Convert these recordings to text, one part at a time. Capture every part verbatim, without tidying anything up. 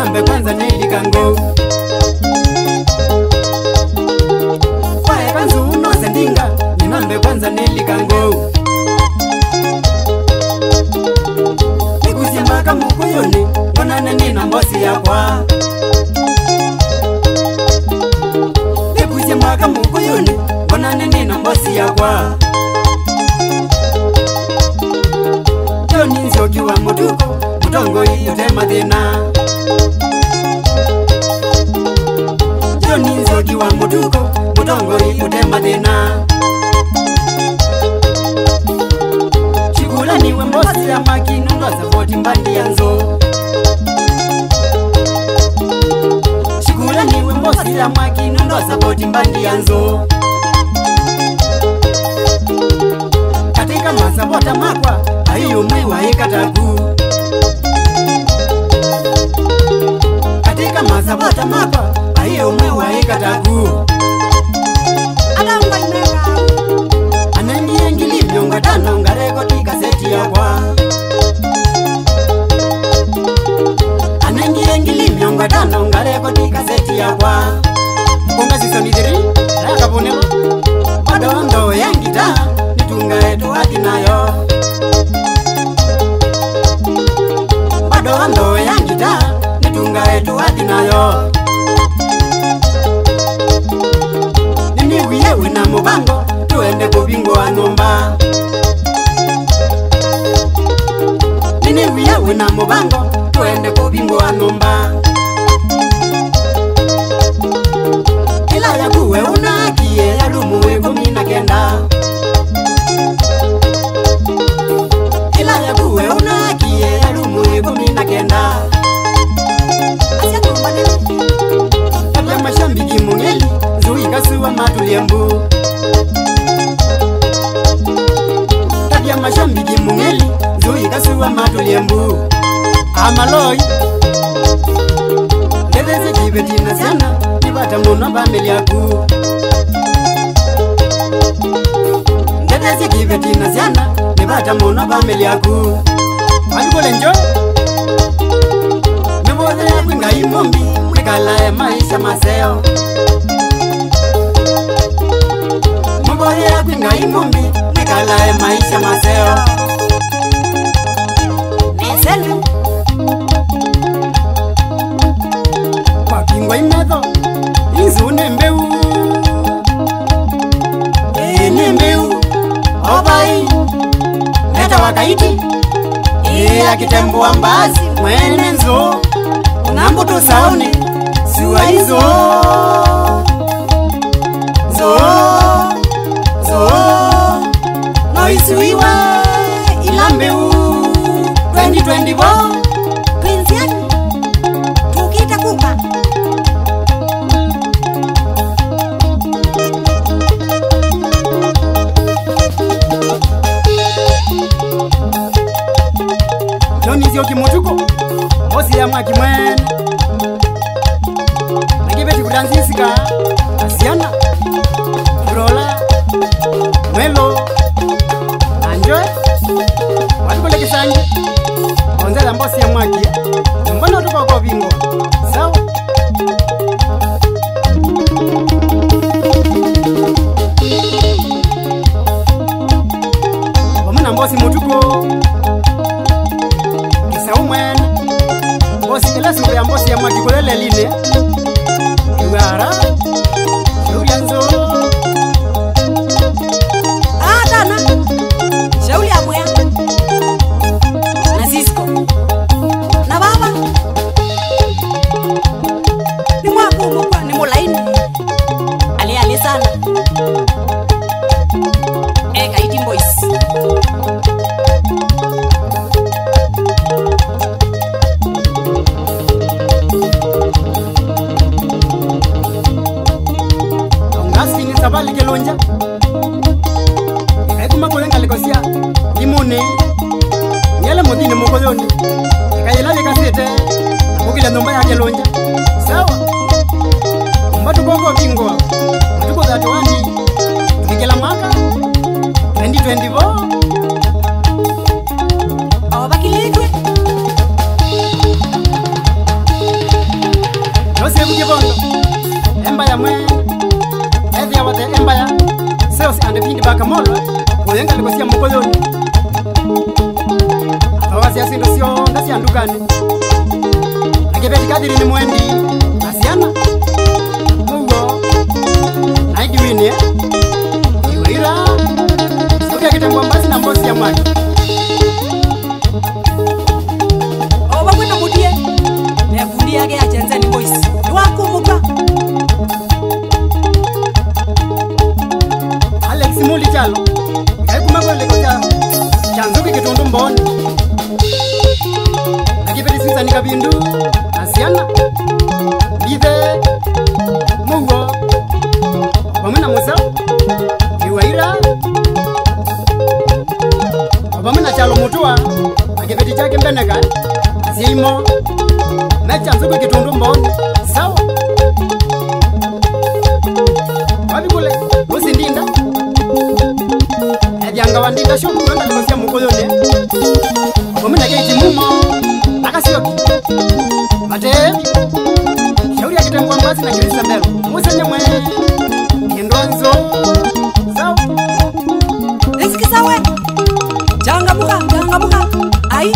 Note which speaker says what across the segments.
Speaker 1: ninambe kwanza nilikango kwae kanzu uno sendinga ninambe kwanza nilikango nikusimba kamukuyoni konane nina mbosi yakwa nikusimba kamukuyoni konane nina mbosi yakwa Joni nzoki wa mutuko mutongo yote madina Joni nzoki wa mutuko mutongo yote madina Chikula niwe mbosi ya makino ndo sapoti mbandi yanzo Chikula niwe mbosi ya makino ndo sapoti mbandi yanzo Katika masapota makwa Ayo mwiwa ikataku Katika masapota makwa Ayo mwiwa ikataku
Speaker 2: Adamba imeka
Speaker 1: Anangi engili mnyonga tano ngareko tika seti ya kwa Anangi engili mnyonga tano ngareko tika seti ya kwa Mpunga sisonidiri Raka ponelo Bado ndo yangita Nitunga etu akinayo Bado ndo yangita Nitunga etu akinayo Nini wiyewe na mubango Tuende kubingo wa nomba Nini wiyewe na mubango Tuende kubingo wa nomba Ila ya kuwe unakie ya lumuwe kumina kenda Ila ya kuwe unakie ya lumuwe kumina kenda
Speaker 2: Asia tumbane
Speaker 1: Tabia mashambiki mungeli Zui kasuwa matuliembu Tabia mashambiki mungeli Zui kasuwa matuliembu Amaloi Ndeveze kibeti na siana Nibata muna bambeli yaku Ndeveze kibeti na siana Nibata muna bambeli yaku Walikole njo Meboze ya kwinga imombi Mwikala ya maisha maseo Meboze ya kwinga imombi Mwikala ya maisha maseo
Speaker 2: Neselu
Speaker 1: Kwa kingwa imedo Inzu nembeu E nembeu Obai Neta wakaiti E akitembu ambazi Mwene nzo Nambuto saone Suwa hizo Zo Zo Noisuiwa Ilambeu twenty twenty-four
Speaker 2: Prince yani Tukita kuka
Speaker 1: Joni zio kimutuko Bosi ya mwaki mwene Nakibeti kudanzisika Asiana Kurola Mwelo Anjoe Watukule kisanji Onzela mbosi ya mwaki Mbona tuko kwa bingo Sawa Wamuna mbosi mutuko Kisau mwene Mbosi kila siku ya mbosi ya mwaki kulele line Iwara Shauri anzo
Speaker 2: Ah dana Shauli ya mwea Na Cisco Na baba Ni mwaku mkwa ni mulaini Ali ali sana Eka iti boys
Speaker 1: Aungasi ni sabali kelonja Kaikuma kulenga likosia Imune Nyele modine mokoyoni Ikayelale kasete Akukile nomba ya kelonja Sawa Mbatu koko bingwa Mtuko za tuwani Tukikela mwaka twenty twenty-four
Speaker 2: Awa bakilitwe
Speaker 1: ya mwe Ethia wate Empire Sales and Feedback Mall Kuyenga likosia mkoyoni Atawasi ya sindo sio ndasi andukani Nakibeti kadiri ni mwendi Asiana Mugo Naidi wini Iwira Sauti ya kitengwa mbasi na mbosi ya mwaki
Speaker 2: Oba kwena mudie Nefundi yake ya Jenzeni Boys Niwaku muka
Speaker 1: Alex Muli chalo Kai kumako leko cha Chanzuki kitundu mboni Nakipeti sisa nikabindu Asiana Bide Mugo Wamena Musa Iwaira Wamena chalo mutua Nakipeti chake mbeneka Asiimo Mecha nzuki kitundu mboni Sawa Wabikule Usi ndinda Edyanga wandinda shoku Wenda likosia mkoyone Wamena keiti mumo Nakasioki Matevi Shauri ya kitengwa mbasi na kirisa mbelo Musa nyemwe Kindonzo Sawa
Speaker 2: Riziki sawe Janga muka, janga muka Ai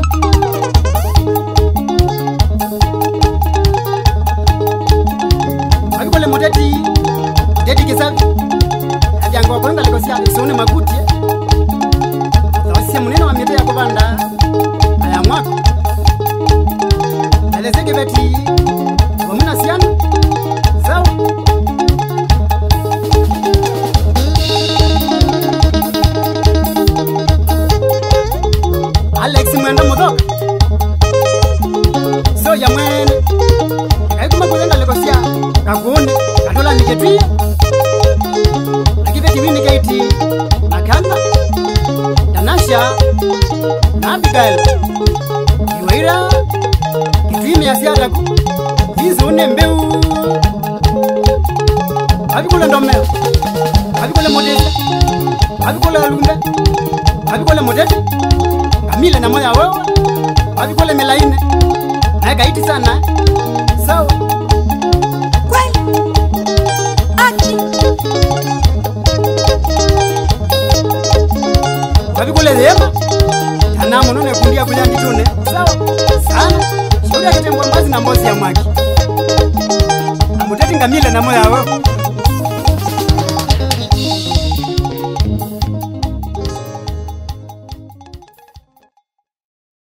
Speaker 1: Wabikule muteti Muteti kisavi Edyanga wakwenda likosia Isone makuti Zawasisia munene wa miete ya kubanda Aya mwako Elezeke beti Wamina siana Sawa Alex mwenda mudhoka So ya mwene Kaikuma kuzenga likosia Kakuni Katola niketuia Nakibeti wini keiti Nakanda Tanasha Na Abigail Iwaira Kitwimi ya siadaku Hizo une mbeu Wabikule ndomeo Wabikule modeza Wabikule alumbe Wabikule modete Kamile na moya wewe Wabikule milaine Naeka iti sana Sawa
Speaker 2: Kweli Aki
Speaker 1: Wabikule zema Tana monone kundia kujangi tune Sawa Sana Shauri ya kitengwa mbazi na mbozi ya mwaki Amuteti ngamile na moya wewe